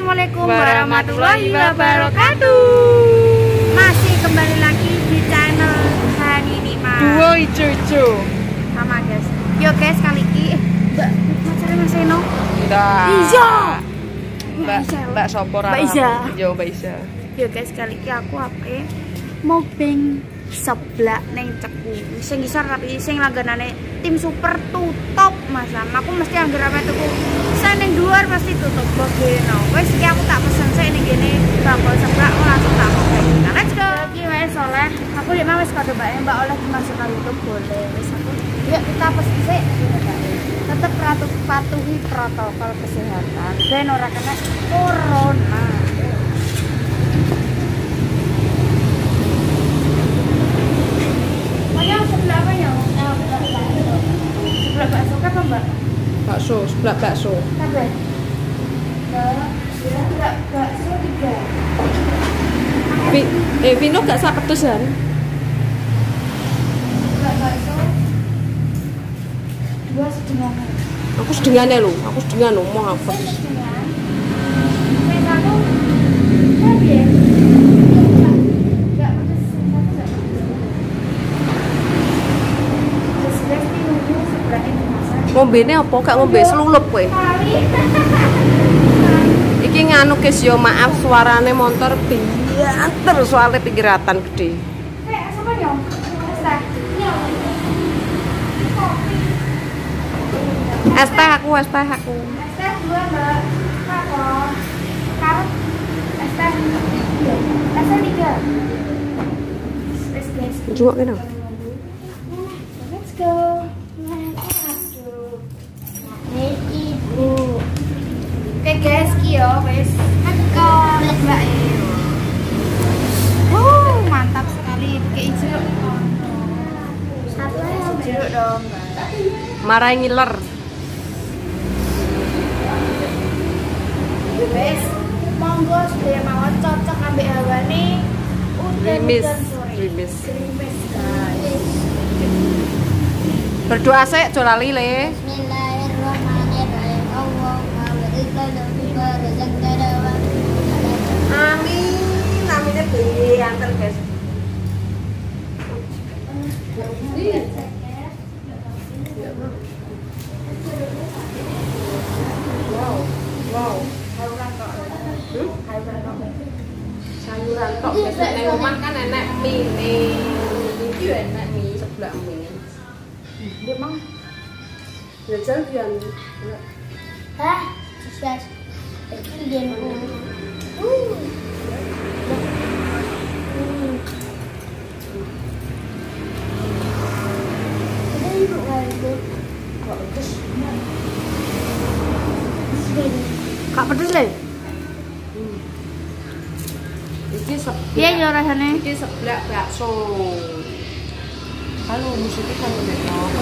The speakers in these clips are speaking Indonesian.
Assalamualaikum warahmatullahi wabarakatuh. Masih kembali lagi di channel Hanini-ma Duo Ijo-ijo. sama guys. Yo guys, kali ini Mbak pacarnya Mas Eno. Enggak. Iya. Mbak Sopor. Mbak Iza. Yo Mbak Iza. Yo guys, kali ini aku ape mau beng seblak neng ceku. Sing ngisor tapi sing langganane tim super tutup Mas. Aku mesti anggere apa tuku. Saya neng luar pasti tutup bogeno. Wes iki aku tak pesen sik ning kene bakal seblak langsung tak mau. Nah, let's go. Iki wes oleh. Aku lek wis kado Mbak oleh dimasukkan YouTube boleh. Wes aku. Yuk kita pesen sik. Tetap patuhi protokol kesehatan ben ora kena corona. Sebelah apa ya? Sebelah bakso apa Mbak? Bakso, sebelah bakso. Kabeh. Sebelah bakso 3. Vino gak sak pedesan. Sebelah bakso 2 setengah. Aku sedengane lho, mau apa? Setengah. Saya satu. Tapi ya. Enggak pedes, satu enggak pedes. Terus guys ini nunggu sebelahnya dimasak. Ngombene apa? Gak ngombe selulup kowe. Iki nganu guys yo, maaf suarane motor bianter soalnya pinggiratan gede. Sama yo. Es teh aku. Es teh 2 Mbak. Apa? Karot. Es teh 3. Es guys. Cuma kena. Let's go. Nih ibu. Oke guys, kyo wes. Teko Mbak. Mantap sekali. Kayak jeruk. Satu aja jeruk dong, Mbak. Marai ngiler. Wes, monggo sedaya mawon cocok ambek hawane Grimis, sore. grimis. Grimis guys. Berdoa sik aja lali le. Bismillahirrahmanirrahim. Allahumma barik lana fi ma razaqtana wa Amin. Amine bianter guys. Wow. Sayuran tok guys, nek omah kan enek mie. Iki yo enek mie seblak mie. Ndek Mang. Jajal pian. Hah? Sukses. Iki game. Kak pedes le? Iki seblak. Piye yo rasane? Iki seblak bakso. Halo, musiknya kan udah apa?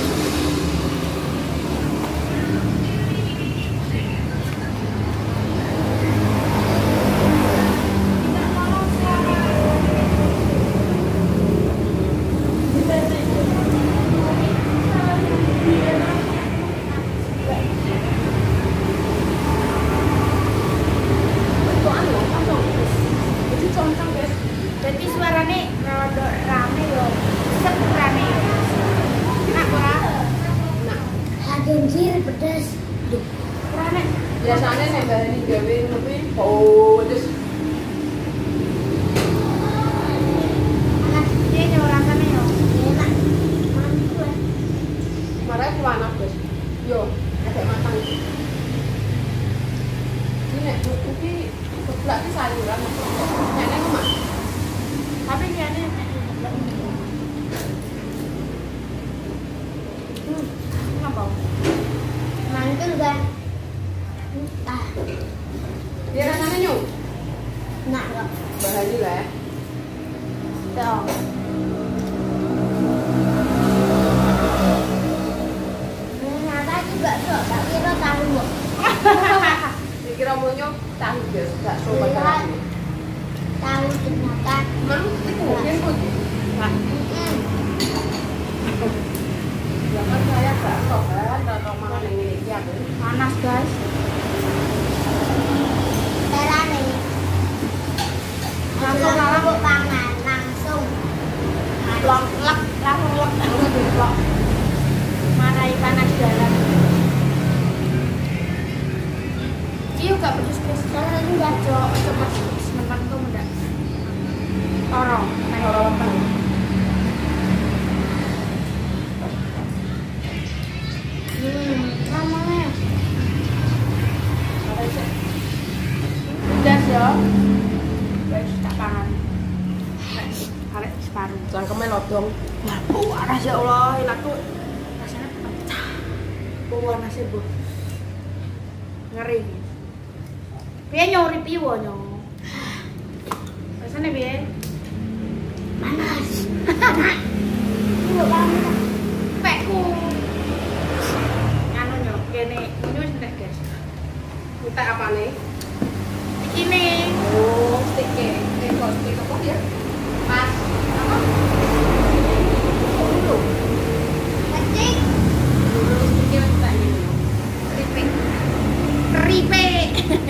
Jadi suarane rada rame yo. Sepurane. Enak ora? Nah, Anjir pedes. Rame. biasanya nek bahari gawe ngopi, oh, terus Panas piye yo rasane yo. Enak. Mantap. marah kuanak guys. Yo, agak matang. Ini nek iki seblak ki sayuran. Nek nek omah. Tapi liyane apa? Mantul kan? Dia rasanya nyung. Enak kok. Bahari lah. Dong. Ternyata juga kok, tak kira tahu kok. Dikira monyo tahu guys, bakso padahal. Tahu ternyata. Mang iku mungkin pun. Nah, jangan saya bakso kan, atau makan yang ini ya. Panas guys. Iya gak pedes guys. Soalnya ini enggak coba sebentar tuh mendak. Torong. Namanya. Pedas ya. Wes tak pangan. Arek separuh. Cangkeme lodong. Wah, panas ya Allah, ilaku rasanya pecah. Panasnya bu. Ngeri. Piye nyori piwo nyo. Rasane piye? Panas. Piwo panas. Pekku. Anu nyo, kene ini wis entek, guys. Entek apane? Iki nih. Oh, stik kok stik apa ya? Mas. Apa? Dulu. Stik. Dulu stiknya entek ini. Keripik. Keripik.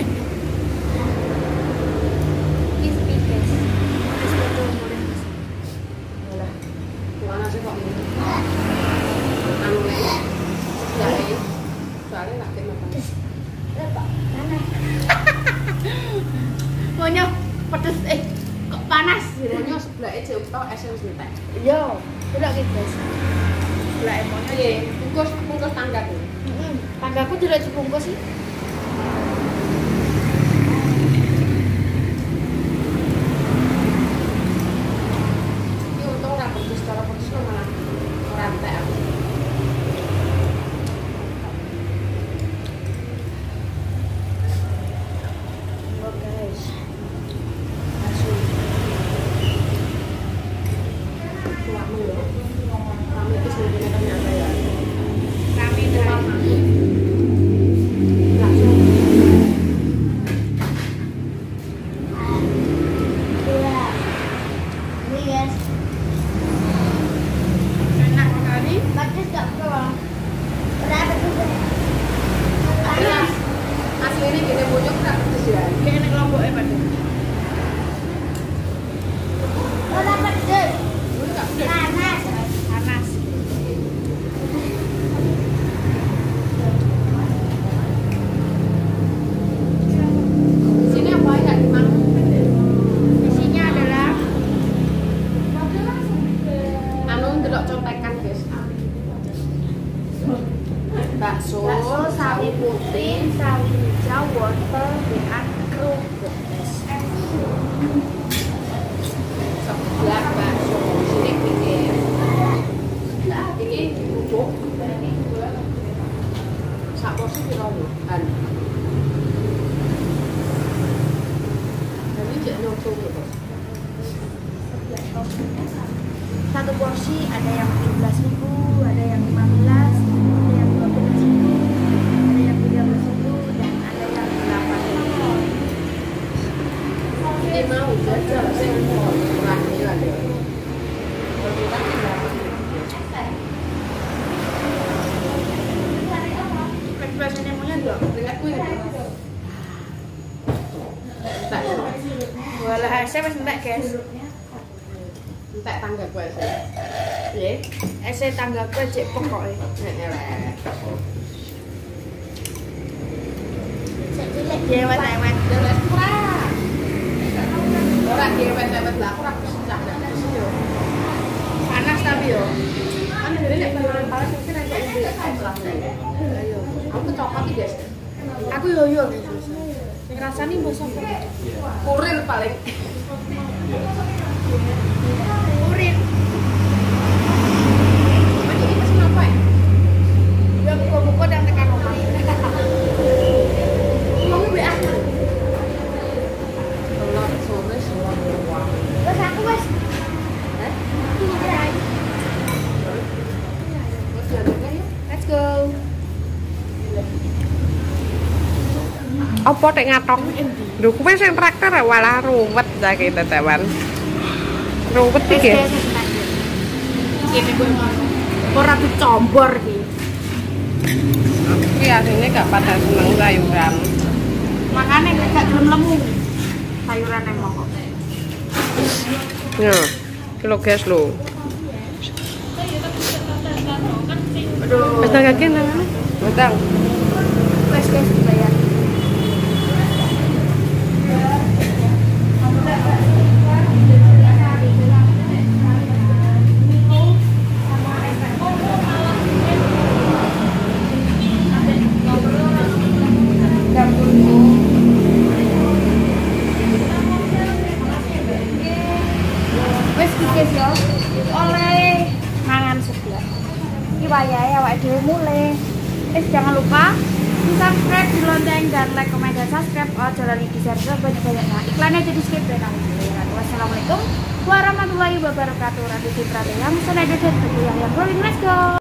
Crispy, guys. Wis betul mulai. Alah. Kuwana sih kok ini. Anu nek. Jare. Soale lak kene makan. Maunya pedes kok panas gitu. Maunya sebelahnya jauh tau esen entek. Iya, udah gitu guys. Lah emangnya Iya, bungkus tangga tuh. tanggaku tidak dibungkus sih. Ini untung ora pedes, kalau pedes malah ora entek aku. Oh guys. Suami lho. Kami itu sebenarnya ternyata ya. Kami dari Langsung. ini guys. Enak sekali. Pedes gak bro? Berapa tuh? Panas. Aslinya gini bonyok ora pedes ya. Kayaknya kelompoknya pedes. Ora pedes. Dulu enggak pedes. Panas. Panas. Di sini apa ya dimang? Isinya adalah Anu ndelok contekan, guys. Bakso, sawi putih, sawi hijau, wortel, dan kerupuk. sebelah bakso. Di sini pinggir. Iki bubuk. Sak porsi piro lho? An. Jadi jek nyoto gitu. Satu porsi ada yang 17.000, ada yang 15, ada yang 20.000, ada yang 13.000, dan ada yang 8.000. Ini mau jajal sing murah iki lho. Kita Ekspresinya maunya dua. lihat kuwi. Tak. Walah, saya masih entek guys. Entek tangga kuwi. Piye? Saya tanggaku aja pokoknya. Nek. Dia wet-wet. Jelas murah. Ora diewet-ewet lah, aku ora bisa ndak yo. Panas tapi yo. Kan jadi nek panas panas mesti nek iki. Ayo, aku coklat iki, guys. Aku yo gitu. Sing rasane bosok. Kurir paling. Urin. Mas ini pesen apa ya? Ya buka-buka dan tekan omah. Kamu WA. Telur sore sowan uang. Terus aku wes. Hah? Iya. Wes jalannya ya. Let's go. Apa tek ngatok? Lho kuwi sing traktor walah ruwet saiki tetewan. Ruwet iki. Ini gue mau. Ora dicombor iki. Iki asline gak pada seneng sayuran. Makane nek gak gelem lemu. Sayuran emang kok. Ya. Iki lho guys lho. Aduh. Wis nang kene nang. Utang. Wes guys dibayar. iki wayahe awake dhewe mulai. Jangan lupa di subscribe, di lonceng, dan like, komen, dan subscribe. Ojo lali di share banyak-banyak. Nah, iklannya jadi skip dan wassalamualaikum warahmatullahi wabarakatuh. Ratu Citra yang senada dan yang rolling, let's go.